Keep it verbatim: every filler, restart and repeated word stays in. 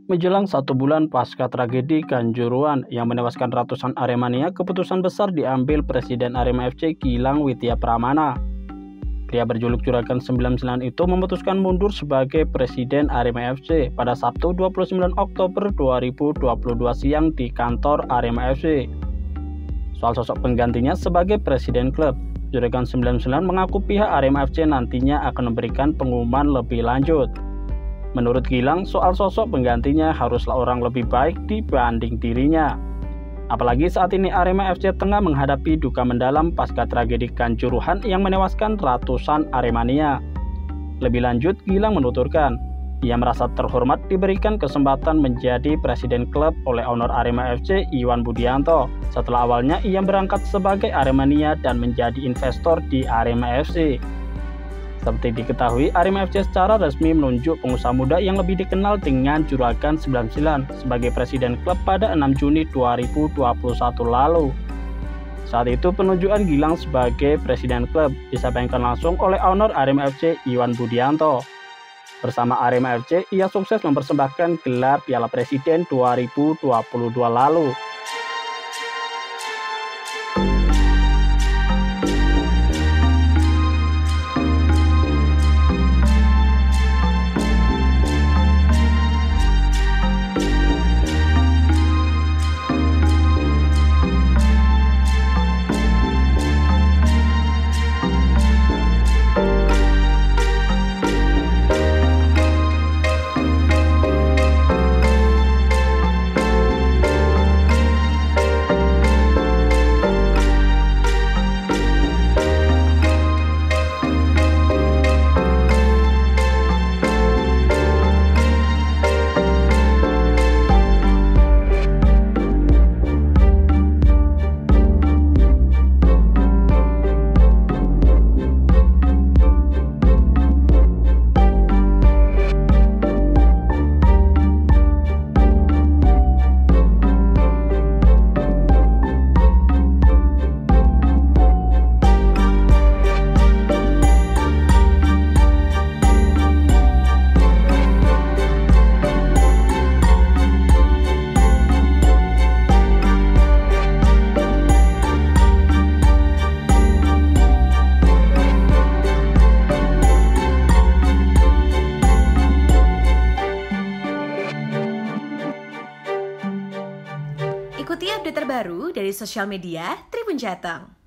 Menjelang satu bulan pasca tragedi Kanjuruhan yang menewaskan ratusan Aremania, keputusan besar diambil Presiden Arema F C Gilang Widya Pramana. Pria berjuluk Juragan sembilan puluh sembilan itu memutuskan mundur sebagai Presiden Arema F C pada Sabtu dua puluh sembilan Oktober dua ribu dua puluh dua siang di kantor Arema F C. Soal sosok penggantinya sebagai Presiden klub, Juragan sembilan puluh sembilan mengaku pihak Arema F C nantinya akan memberikan pengumuman lebih lanjut. Menurut Gilang, soal sosok penggantinya haruslah orang lebih baik dibanding dirinya. Apalagi saat ini Arema F C tengah menghadapi duka mendalam pasca tragedi Kanjuruhan yang menewaskan ratusan Aremania. Lebih lanjut, Gilang menuturkan, ia merasa terhormat diberikan kesempatan menjadi presiden klub oleh owner Arema F C Iwan Budianto setelah awalnya ia berangkat sebagai Aremania dan menjadi investor di Arema F C. Seperti diketahui, Arema F C secara resmi menunjuk pengusaha muda yang lebih dikenal dengan Juragan sembilan puluh sembilan sebagai presiden klub pada enam Juni dua ribu dua puluh satu lalu. Saat itu penunjukan Gilang sebagai presiden klub disampaikan langsung oleh owner Arema F C Iwan Budianto. Bersama Arema F C, ia sukses mempersembahkan gelar Piala Presiden dua ribu dua puluh dua lalu. Ikuti update terbaru dari sosial media Tribun Jateng.